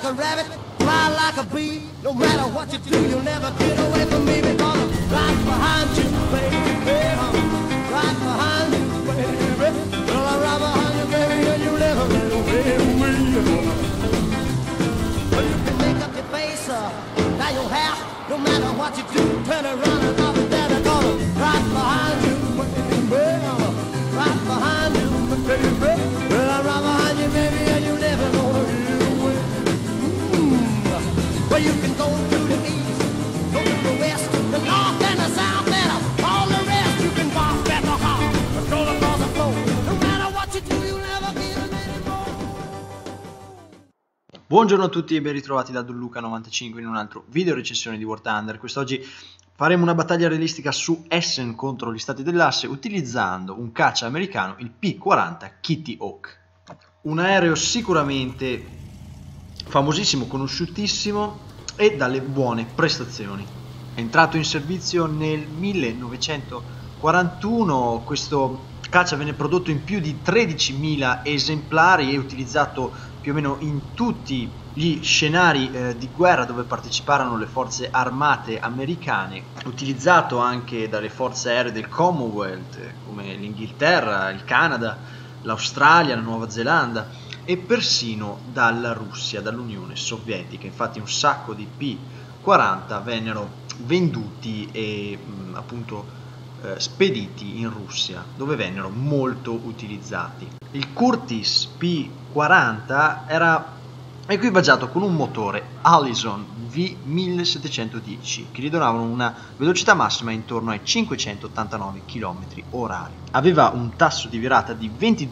like a rabbit, fly like a bee. No matter what you do, you'll never get away from me because I'm right behind you, baby. I'm right behind you, baby. Well, I'm right behind you, baby, and you'll never get away from me. Well, you can make up your face, now your hair. No matter what you do, turn around and I'll be there because I'm right behind you, baby. I'm right behind you, baby. Well, I'm right behind you, baby, and you'll never gonna get away. Well, you can go to the east, go to the west, the north and the south, and all the rest. You can walk at the heart, control across the floor. No matter what you do, you'll never get them anymore. Buongiorno a tutti e ben ritrovati da Don Luca 95 in un altro video recensione di War Thunder. Quest'oggi faremo una battaglia realistica su Essen contro gli Stati dell'Asse utilizzando un caccia americano, il P-40 Kitty Hawk. Un aereo sicuramente famosissimo, conosciutissimo e dalle buone prestazioni. È entrato in servizio nel 1941, questo caccia venne prodotto in più di 13.000 esemplari e utilizzato più o meno in tutti gli scenari di guerra dove parteciparono le forze armate americane, utilizzato anche dalle forze aeree del Commonwealth come l'Inghilterra, il Canada, l'Australia, la Nuova Zelanda e persino dalla Russia, dall'Unione Sovietica. Infatti un sacco di P-40 vennero venduti e appunto spediti in Russia, dove vennero molto utilizzati. Il Curtiss P-40 era equipaggiato con un motore Allison V1710 che gli donavano una velocità massima intorno ai 589 km/h. Aveva un tasso di virata di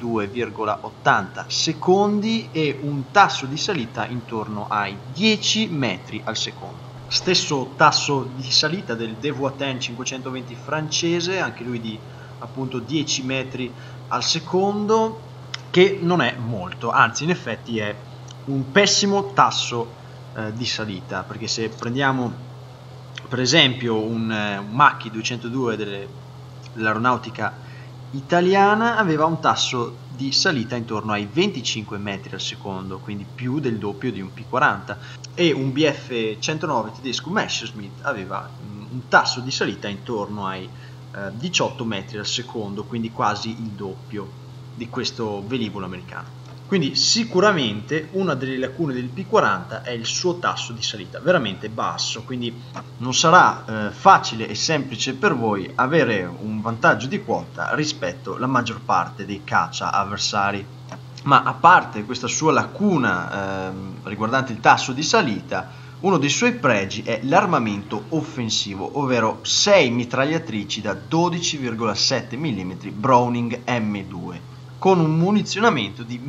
22,80 secondi e un tasso di salita intorno ai 10 metri al secondo. Stesso tasso di salita del Devoisin 520 francese, anche lui di appunto 10 metri al secondo, che non è molto, anzi in effetti è un pessimo tasso di salita, perché se prendiamo per esempio un Macchi 202 dell'aeronautica italiana, aveva un tasso di salita intorno ai 25 metri al secondo, quindi più del doppio di un P-40, e un Bf 109 tedesco Messerschmitt aveva un tasso di salita intorno ai 18 metri al secondo, quindi quasi il doppio di questo velivolo americano. Quindi sicuramente una delle lacune del P-40 è il suo tasso di salita, veramente basso, quindi non sarà facile e semplice per voi avere un vantaggio di quota rispetto alla maggior parte dei caccia avversari. Ma a parte questa sua lacuna riguardante il tasso di salita, uno dei suoi pregi è l'armamento offensivo, ovvero 6 mitragliatrici da 12,7 mm Browning M2 con un munizionamento di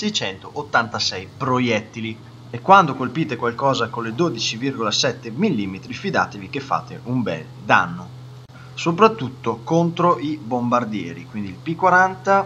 1686 proiettili, e quando colpite qualcosa con le 12,7 mm fidatevi che fate un bel danno, soprattutto contro i bombardieri. Quindi il P-40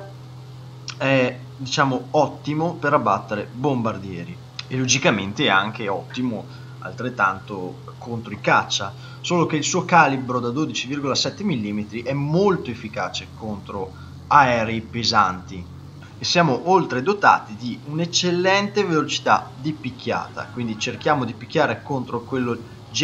è diciamo ottimo per abbattere bombardieri e logicamente è anche ottimo altrettanto contro i caccia, solo che il suo calibro da 12,7 mm è molto efficace contro aerei pesanti e siamo oltre dotati di un'eccellente velocità di picchiata, quindi cerchiamo di picchiare contro quello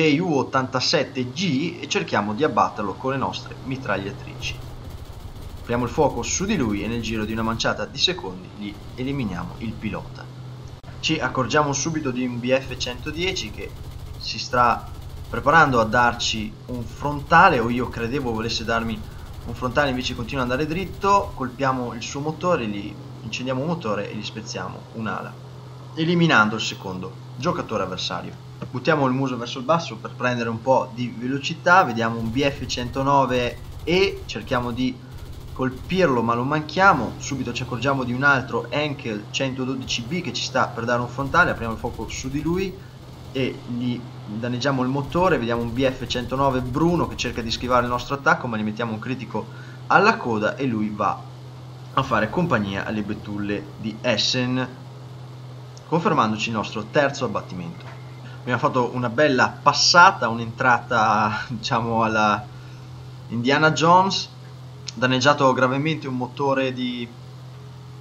Ju-87G e cerchiamo di abbatterlo con le nostre mitragliatrici. Apriamo il fuoco su di lui e nel giro di una manciata di secondi gli eliminiamo il pilota. Ci accorgiamo subito di un Bf-110 che si sta preparando a darci un frontale, o io credevo volesse darmi un frontale, invece continua ad andare dritto. Colpiamo il suo motore, gli incendiamo un motore e gli spezziamo un'ala, eliminando il secondo giocatore avversario. Buttiamo il muso verso il basso per prendere un po' di velocità, vediamo un Bf-109 e cerchiamo di colpirlo ma lo manchiamo. Subito ci accorgiamo di un altro Henkel 112B che ci sta per dare un frontale, apriamo il fuoco su di lui e gli danneggiamo il motore. Vediamo un Bf-109 Bruno che cerca di schivare il nostro attacco, ma gli mettiamo un critico alla coda e lui va a fare compagnia alle betulle di Essen, confermandoci il nostro terzo abbattimento. Abbiamo fatto una bella passata, un'entrata diciamo alla Indiana Jones, danneggiato gravemente un motore di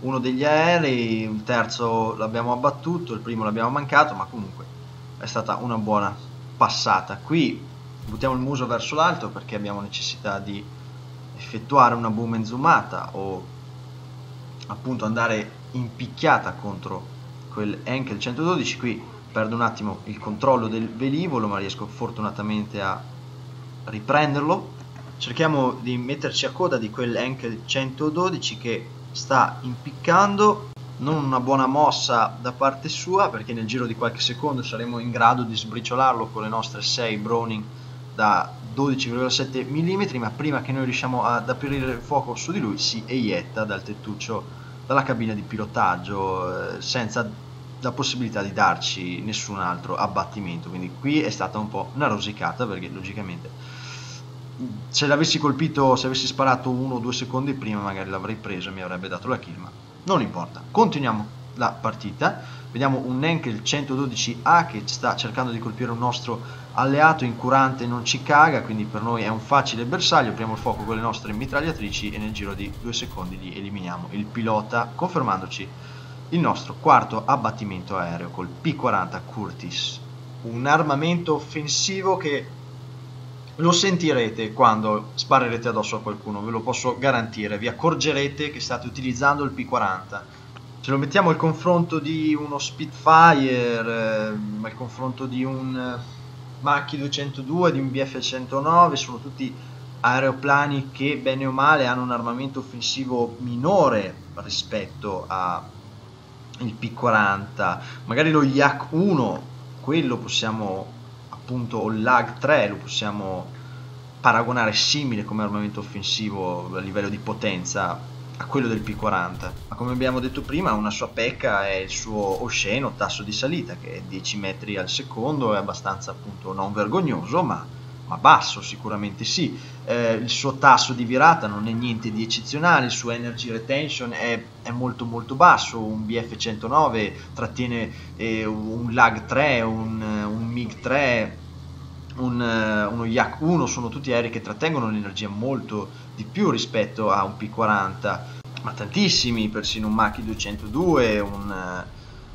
uno degli aerei, il terzo l'abbiamo abbattuto, il primo l'abbiamo mancato, ma comunque è stata una buona passata. Qui buttiamo il muso verso l'alto perché abbiamo necessità di effettuare una boom and zoomata o appunto andare in picchiata contro quel Henkel 112. Qui perdo un attimo il controllo del velivolo, ma riesco fortunatamente a riprenderlo. Cerchiamo di metterci a coda di quel Henkel 112 che sta impiccando. Non una buona mossa da parte sua, perché nel giro di qualche secondo saremo in grado di sbriciolarlo con le nostre 6 Browning da 12,7 mm, ma prima che noi riusciamo ad aprire il fuoco su di lui si eietta dal tettuccio, dalla cabina di pilotaggio, senza la possibilità di darci nessun altro abbattimento. Quindi qui è stata un po' una rosicata, perché logicamente se l'avessi colpito, se avessi sparato 1 o 2 secondi prima, magari l'avrei preso e mi avrebbe dato la kill, ma non importa. Continuiamo la partita. Vediamo un Henkel 112A che sta cercando di colpire un nostro alleato incurante, non ci caga, quindi per noi è un facile bersaglio. Apriamo il fuoco con le nostre mitragliatrici e nel giro di 2 secondi gli eliminiamo il pilota, confermandoci il nostro quarto abbattimento aereo col P-40 Curtiss. Un armamento offensivo che lo sentirete quando sparerete addosso a qualcuno, ve lo posso garantire. Vi accorgerete che state utilizzando il P-40. Se lo mettiamo al confronto di uno Spitfire, al confronto di un Mach 202, di un BF-109, sono tutti aeroplani che bene o male hanno un armamento offensivo minore rispetto al P-40. Magari lo Yak 1, quello possiamo appunto, o il Lag 3 lo possiamo paragonare simile come armamento offensivo a livello di potenza a quello del P-40, ma come abbiamo detto prima una sua pecca è il suo osceno tasso di salita, che è 10 metri al secondo, è abbastanza appunto non vergognoso, ma basso sicuramente sì. Il suo tasso di virata non è niente di eccezionale, il suo energy retention è molto molto basso. Un BF-109 trattiene un Lag 3, un MiG 3, uno Yak 1, sono tutti aerei che trattengono l'energia molto di più rispetto a un P-40, ma tantissimi, persino un Mach 202, un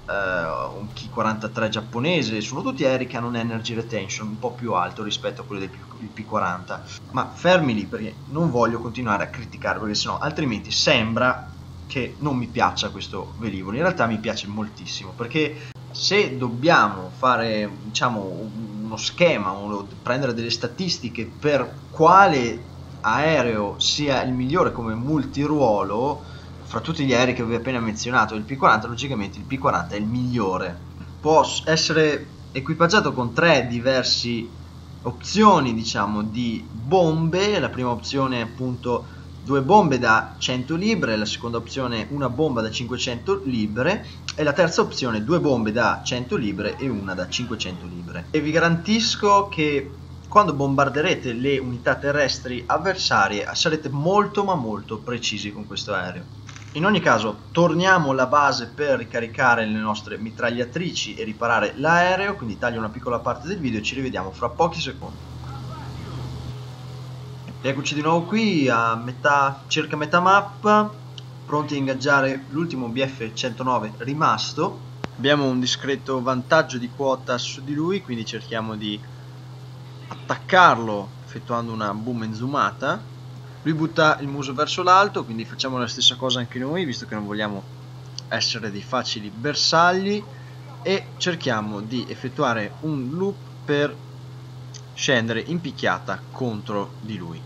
Ki-43 giapponese, sono tutti aerei che hanno un energy retention un po' più alto rispetto a quello del P-40. Ma fermi lì, perché non voglio continuare a criticare, perché sennò altrimenti sembra che non mi piaccia questo velivolo. In realtà mi piace moltissimo, perché se dobbiamo fare, diciamo, uno schema o prendere delle statistiche per quale aereo sia il migliore come multiruolo fra tutti gli aerei che vi ho appena menzionato, il P-40, logicamente il P-40 è il migliore. Può essere equipaggiato con 3 diverse opzioni, diciamo, di bombe. La prima opzione è appunto 2 bombe da 100 libre, la seconda opzione una bomba da 500 libre e la terza opzione 2 bombe da 100 libre e una da 500 libre. E vi garantisco che quando bombarderete le unità terrestri avversarie sarete molto ma molto precisi con questo aereo. In ogni caso torniamo alla base per ricaricare le nostre mitragliatrici e riparare l'aereo, quindi taglio una piccola parte del video e ci rivediamo fra pochi secondi. Eccoci di nuovo qui a circa metà mappa, pronti a ingaggiare l'ultimo BF-109 rimasto. Abbiamo un discreto vantaggio di quota su di lui, quindi cerchiamo di attaccarlo effettuando una boom and zoomata. Lui butta il muso verso l'alto, quindi facciamo la stessa cosa anche noi, visto che non vogliamo essere dei facili bersagli, e cerchiamo di effettuare un loop per scendere in picchiata contro di lui.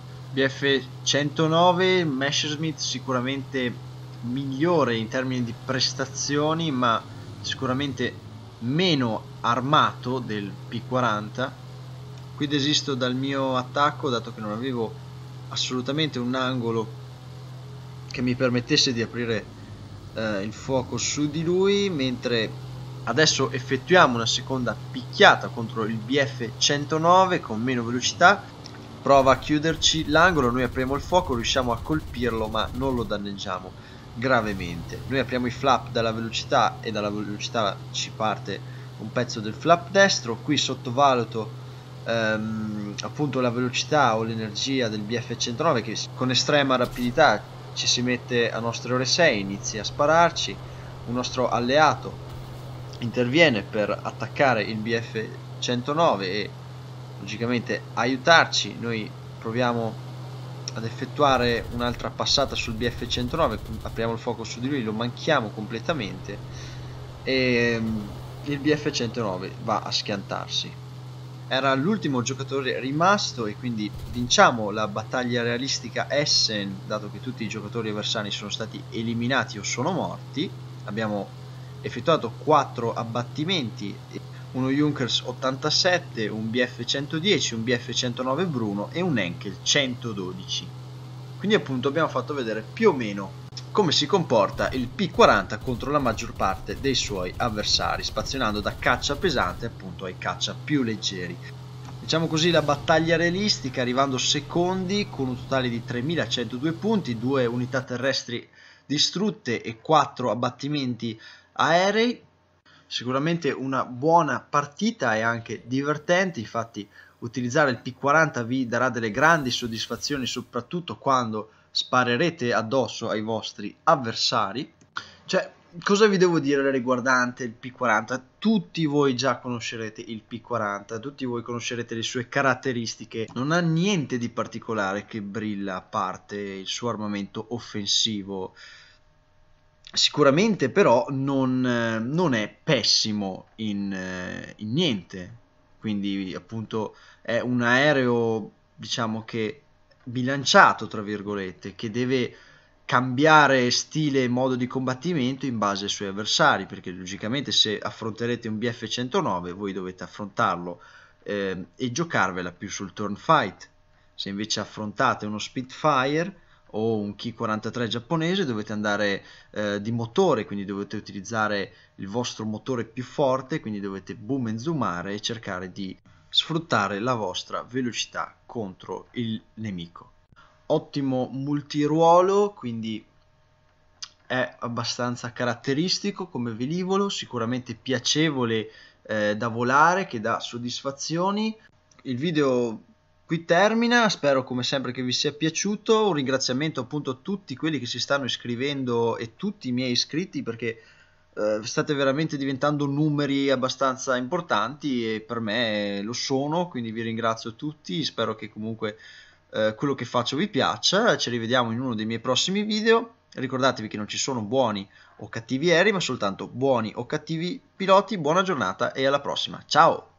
BF-109, Messerschmitt sicuramente migliore in termini di prestazioni, ma sicuramente meno armato del P-40. Qui desisto dal mio attacco, dato che non avevo assolutamente un angolo che mi permettesse di aprire il fuoco su di lui, mentre adesso effettuiamo una seconda picchiata contro il BF-109 con meno velocità. Prova a chiuderci l'angolo, noi apriamo il fuoco, riusciamo a colpirlo ma non lo danneggiamo gravemente. Noi apriamo i flap dalla velocità e dalla velocità ci parte un pezzo del flap destro. Qui sottovaluto appunto la velocità o l'energia del BF-109 che con estrema rapidità ci si mette a nostre ore 6, inizia a spararci, un nostro alleato interviene per attaccare il BF-109 e logicamente aiutarci. Noi proviamo ad effettuare un'altra passata sul BF-109, apriamo il fuoco su di lui, lo manchiamo completamente e il BF-109 va a schiantarsi. Era l'ultimo giocatore rimasto e quindi vinciamo la battaglia realistica Essen, dato che tutti i giocatori avversari sono stati eliminati o sono morti. Abbiamo effettuato 4 abbattimenti, uno Junkers 87, un BF 110, un BF 109 Bruno e un Henkel 112. Quindi appunto abbiamo fatto vedere più o meno come si comporta il P40 contro la maggior parte dei suoi avversari, spazionando da caccia pesante appunto ai caccia più leggeri. Diciamo così la battaglia realistica, arrivando secondi con un totale di 3102 punti, 2 unità terrestri distrutte e 4 abbattimenti aerei. Sicuramente una buona partita e anche divertente, infatti utilizzare il P40 vi darà delle grandi soddisfazioni, soprattutto quando sparerete addosso ai vostri avversari. Cioè, cosa vi devo dire riguardante il P40? Tutti voi già conoscerete il P40, tutti voi conoscerete le sue caratteristiche, non ha niente di particolare che brilla a parte il suo armamento offensivo. Sicuramente però non è pessimo in niente, quindi appunto è un aereo, diciamo che bilanciato tra virgolette, che deve cambiare stile e modo di combattimento in base ai suoi avversari, perché logicamente se affronterete un BF-109 voi dovete affrontarlo e giocarvela più sul turn fight. Se invece affrontate uno Spitfire o un Ki-43 giapponese dovete andare di motore, quindi dovete utilizzare il vostro motore più forte, quindi dovete boom e zoomare e cercare di sfruttare la vostra velocità contro il nemico. Ottimo multiruolo, quindi è abbastanza caratteristico come velivolo, sicuramente piacevole da volare, che dà soddisfazioni. Il video qui termina, spero come sempre che vi sia piaciuto. Un ringraziamento appunto a tutti quelli che si stanno iscrivendo e tutti i miei iscritti, perché state veramente diventando numeri abbastanza importanti e per me lo sono, quindi vi ringrazio tutti, spero che comunque quello che faccio vi piaccia. Ci rivediamo in uno dei miei prossimi video. Ricordatevi che non ci sono buoni o cattivi aerei, ma soltanto buoni o cattivi piloti. Buona giornata e alla prossima, ciao!